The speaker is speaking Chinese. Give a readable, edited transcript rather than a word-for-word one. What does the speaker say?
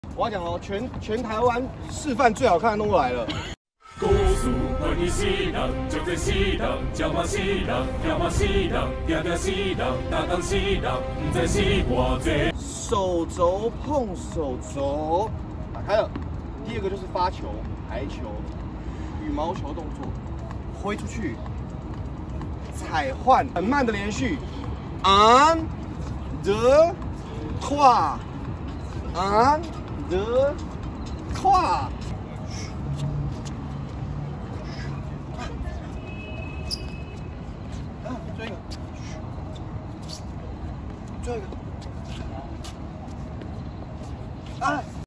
我要讲哦，全台湾示范最好看的动作来了。 故事关于死人，就这死人，叫嘛死人，叫嘛死人，定定死人，打当死人，唔知死偌济。 手肘碰手肘，打开了。第二个就是发球、排球、羽毛球动作，挥出去，踩换，很慢的连续。un deux trois，un deux trois。